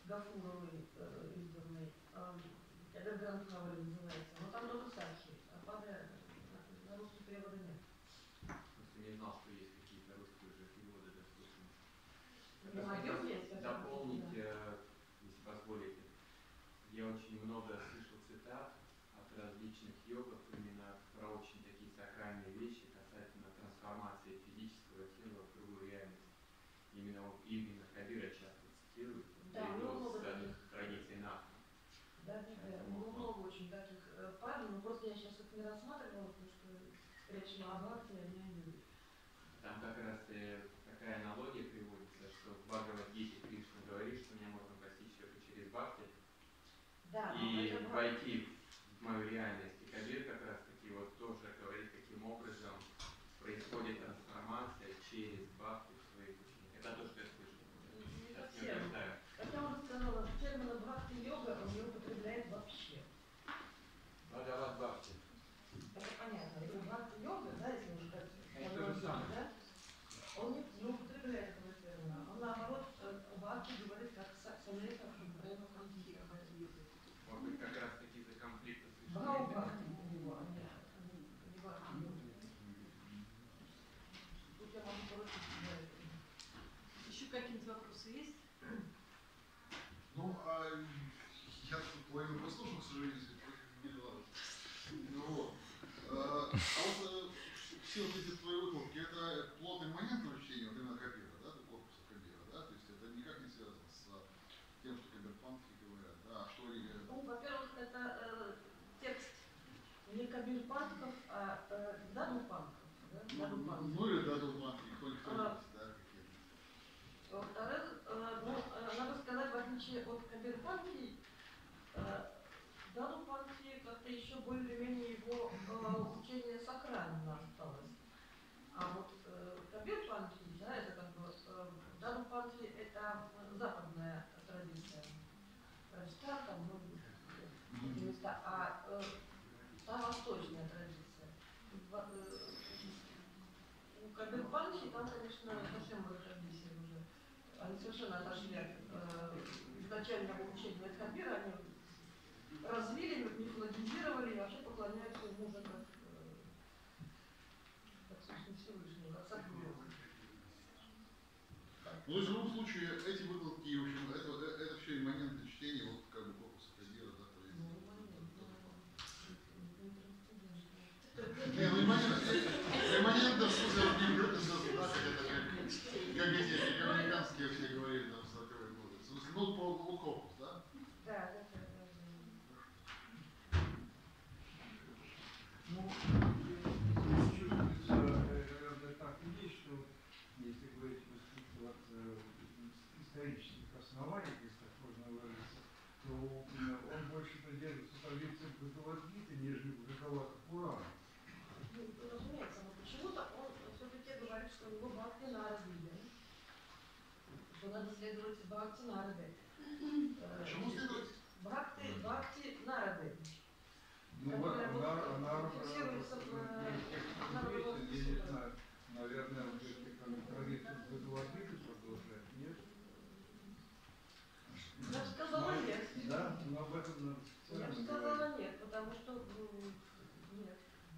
Гафуровой изданной, Эдергран Хаври называется, но там тоже Саши, а падая на русский перевода нет. Просто не знал, что есть какие-то русские уже переводы доступны. Есть, дополнить, если позволите. Я очень много слышал цитат от различных йогов именно про очень такие сакральные вещи касательно трансформации физического тела в другую реальность. Именно Кабира часто цитируют, да, наряду с традицией Нахма. Да, много очень таких правил, но просто я сейчас их не рассматривала, потому что речь шла о бхакти, а не о йоге. Там как раз такая аналогия приводится, что в Бхагавад-гите Кришна говорит, что меня можно постичь только через бхакти, да, и войти в мою реальность. И Кабир как раз таки вот тоже говорит, каким образом происходит трансформация через бхакти в своих учениях. Это то, что я слышал. Сейчас не утверждаю. Как я уже сказала, термина бхакти-йога он не употребляет вообще. Бхагавад-бхакти. Это понятно. Это бхакти-йога, да, если уже как это же самое. Да? Он не употребляет этого термина. Он наоборот бхакти говорит как самлета према конфликта. Может быть, как раз таки за конфликта с Бхакти у него, а не бхакти. Тут я могу поручить. Еще какие-то вопросы есть? Ну, я тут половину послушал, к сожалению, не дала. Ну вот. А вот все вот эти твои выкладки, это плод имманентного чтения, вот именно Кабира, да, корпуса Кабира, да? То есть это никак не связано с тем, что кабирпанки говорят, да, а что они говорят? Ну, во-первых, это текст не кабирпанков, а дадупанков. Да? Ну или дадупанки, кто-нибудь, да, какие-то. Во-вторых, надо сказать, в отличие от кабирпанки, дадупанки как-то еще более-менее его учение сакрально осталось. А вот кабирпанки, да, это как бы, дадупанки это западная традиция. Раджстан, там, ну, места, а та восточная традиция. У кабирпанки там, конечно, совсем было традиция уже. Они совершенно отошли от изначального учения от Кабира, они развили, мифологизировали и вообще поклоняются ему уже как собственно, Всевышнему, как Садгуру. Ну, в любом случае, эти выкладки, в общем, это все имманентное чтение, вот как бы корпуса Кабира, да, то есть. Не, ну имманентно, в смысле, вот не берет из нас, как эти американские все говорили там в 40-е годы. В смысле, ну, про корпус, да? Да. Ну, чувствуется, наверное, так и есть, что если говорить от исторических оснований, если так можно выразиться, то он больше-то держится позиции Бхагавад-гиты, нежели Бхагавата-пурана. Ну, разумеется, но почему-то он все-таки говорит, что у него бхакти нарады, что надо следовать бхакти нарады. Почему следовать? Бхакти нарады. Ну, она фиксируется я не знаю, наверное, вот эти традиции Бхагавад-гиты продолжать, нет? Я бы сказала нет. Да, но об этом надо специально говорить. Я бы сказала нет, потому что нет.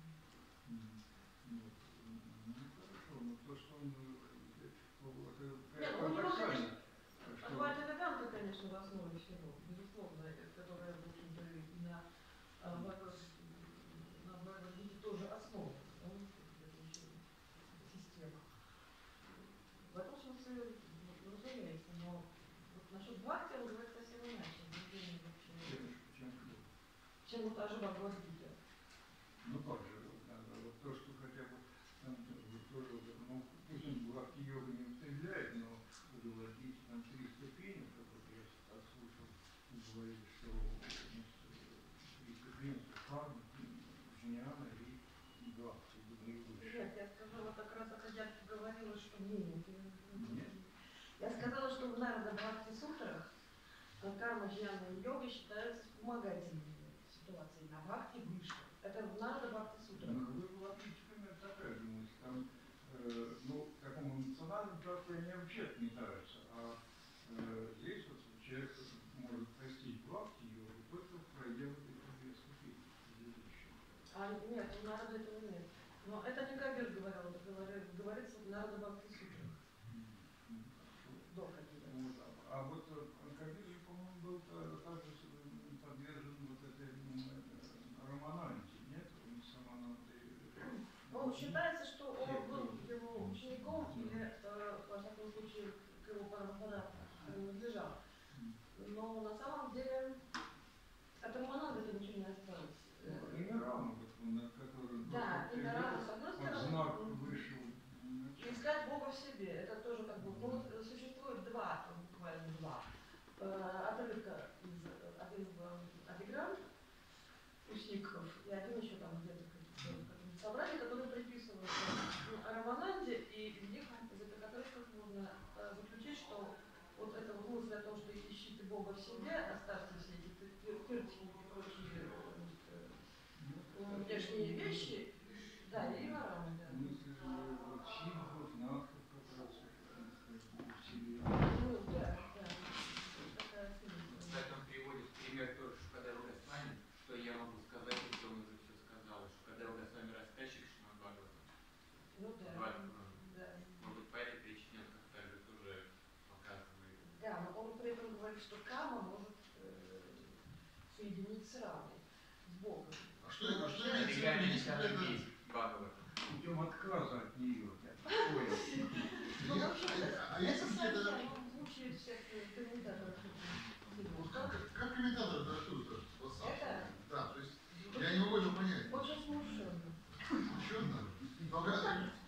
Ну, хорошо, но то, что он... Нет, у него, конечно, Адвайта Веданта, конечно, в основе всего, безусловно, которая, в общем-то, на Бхагавад-гите тоже основа, система. В этом смысле, разумеется, но вот насчет бхакти он говорит совсем иначе. Чем вот та же Бхагавад-гита. Ну как же, вот то, что хотя бы там тоже, ну, пусть он бхакти-йога не употребляет, но в Бхагавад-гите там 3 ступени, как вот я слушал, говорили, что 3 ступени, карма, джняна и бхакти. Нет, я сказала как раз, я говорила, что нет. Я сказала, что в Нарада Бхакти-сутрах карма, джняна и йога считаются вспомогательными ситуацией, на бхакти выше. Это в Нарада Бхакти-сутрах. Ну, вы говорите, примерно такая же мысль. Там, ну, такому эмоциональному тракту мне вообще не нравится. А здесь вот человек нет, у народа этого нет. Но это не Кабир говорил, это говорится в народа Бхакти-сутрах. До Кабира. Вот. А вот Кабир же, по-моему, был также подвержен вот этой романанте, нет? Он сам Он считается, что он был его учеником или, во всяком случае, к его парамахана принадлежал. Но на самом деле от Романанда это ничего не осталось. Имя Рама, над которым Да, имя Рама, с одной стороны, знак вышел. искать Бога в себе. Это тоже как бы, ну вот существует два, буквально два отрывка из Абиграм, учеников, и один еще там где-то в собрании, которые приписывают Романанде, и в них из этих отрывков можно заключить, что вот эта мысль о том, что ищите Бога в себе, оставьте все эти тыртики и прочие внешние вещи, да, и Рама, да. Мысль вот Шиву, знаков как раз в себе. Ну, да, да. Такая В этом приводит пример тоже Шукадева Госвами, что я могу сказать, что он уже все сказал. Шукадева Госвами рассказчик Шримад Бхагаватам. Ну да. Да. Может быть, по этой причине он как-то же тоже показывает. Да, но он при этом говорит, что кама может соединить с Рамой, с Богом. А что это? Что это? Оригами есть Бхагаватам. Путем отказа от нее. Я понял. Ну, вообще, А это если совсем это... мучает всех комментаторов. Как комментатор это откуда-то? Вот сам. Это? Да, то есть я не могу этого понять. Очень смущенно. Смущенно? Но когда